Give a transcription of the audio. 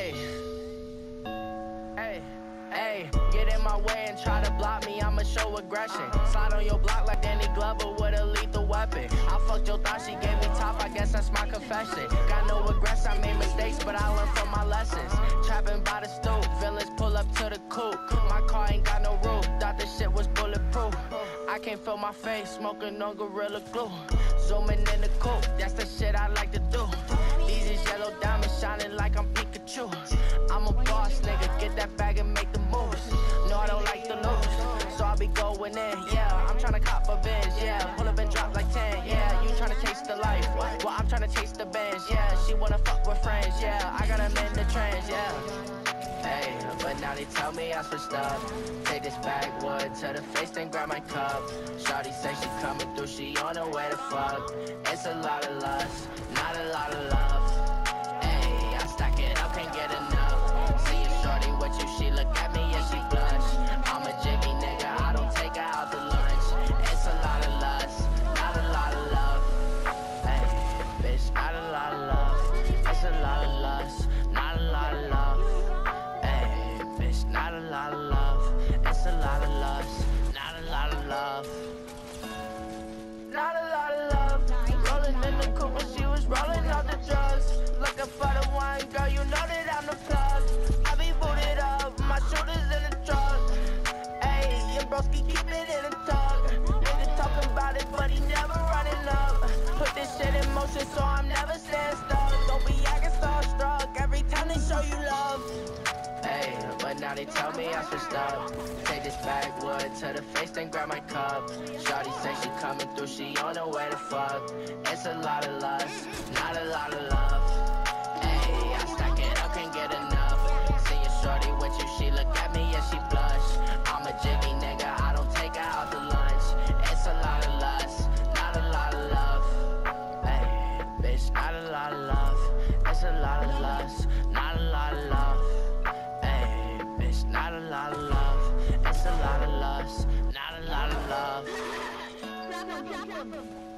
Hey, get in my way and try to block me, I'ma show aggression. Slide on your block like Danny Glover with a lethal weapon. I fucked your thought, she gave me top, I guess that's my confession. Got no regrets, I made mistakes, but I learned from my lessons. Trapping by the stoop, villains pull up to the coupe. My car ain't got no roof, thought this shit was bulletproof. I can't feel my face, smoking on Gorilla Glue. Zooming in the coupe, that's the shit I like to do. These is yellow diamonds shining like I'm Pikachu. I'm a boss nigga, get that bag and make the moves. No, I don't like to lose, so I'll be going in, yeah. I'm tryna cop a Benz, yeah. Pull up and drop like 10, yeah. You tryna taste the life, well, I'm tryna taste the Benz, yeah. She wanna fuck with friends, yeah. I got them in the trends, yeah. Hey, but now they tell me I switched up. Take this backwood to the face, then grab my cup. Shawty say she coming through, she on her way to fuck. It's a lot of lust, not a lot of love. Hey, I stack it up, can't get enough. See a shorty with you, she look at me and she blush. I'm a jiggy nigga, I don't take her out to lunch. It's a lot of lust, not a lot of love. Hey, bitch, not a lot of love. It's a lot of lust, not a lot of love. Not a lot of love, it's a lot of lust, not a lot of love. Not a lot of love, rolling in the coupe when she was rolling out the drugs. Looking for the one, girl, you know that I'm the plug. I be booted up, my shooters in the truck. Ayy, your broski keep it in the tug. Nigga talking about it, but he never running up. Put this shit in motion, so I'm never staying stuck. Don't be acting starstruck every time they show you love. Hey, but now they tell me I switched up. Take this backwood to the face, then grab my cup. Shawty say she coming through, she on her way to fuck. It's a lot of lust, not a lot of love. Hey, I stack it up, can't get enough. See a shorty with you, she look at me and she blush. I'm a jiggy nigga, I don't take her out to lunch. It's a lot of lust, not a lot of love. Hey, bitch, not a lot of love. It's a lot of lust, not a lot of love. Not a lot of love, it's a lot of lust, not a lot of love.